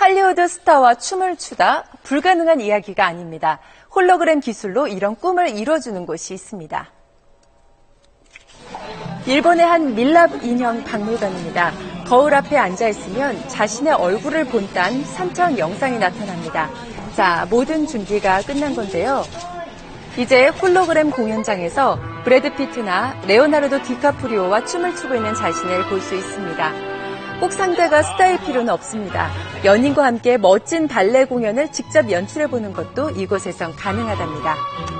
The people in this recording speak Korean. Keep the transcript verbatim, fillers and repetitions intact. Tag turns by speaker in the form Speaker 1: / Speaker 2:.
Speaker 1: 할리우드 스타와 춤을 추다 불가능한 이야기가 아닙니다. 홀로그램 기술로 이런 꿈을 이뤄주는 곳이 있습니다. 일본의 한 밀랍 인형 박물관입니다. 거울 앞에 앉아있으면 자신의 얼굴을 본딴 삼천 영상이 나타납니다. 자, 모든 준비가 끝난 건데요. 이제 홀로그램 공연장에서 브래드 피트나 레오나르도 디카프리오와 춤을 추고 있는 자신을 볼 수 있습니다. 꼭 상대가 스타일 필요는 없습니다. 연인과 함께 멋진 발레 공연을 직접 연출해보는 것도 이곳에선 가능하답니다.